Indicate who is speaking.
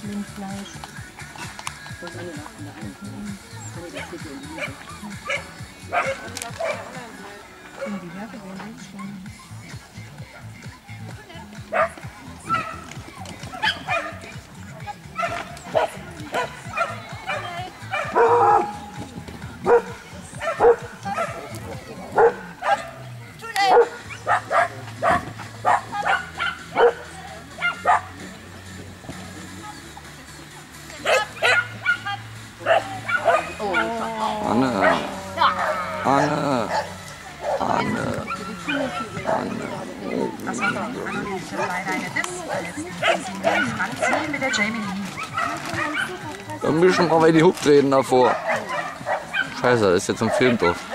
Speaker 1: Rindfleisch. Die Werke werden jetzt schon.
Speaker 2: Anne. Anne. Anne.
Speaker 1: Das war doch Anne, ich habe leider eine Diss. Franzi mit der Jamie Lee.
Speaker 2: Da müssen wir mal die Huck treten davor. Scheiße, das ist jetzt ein Film drauf.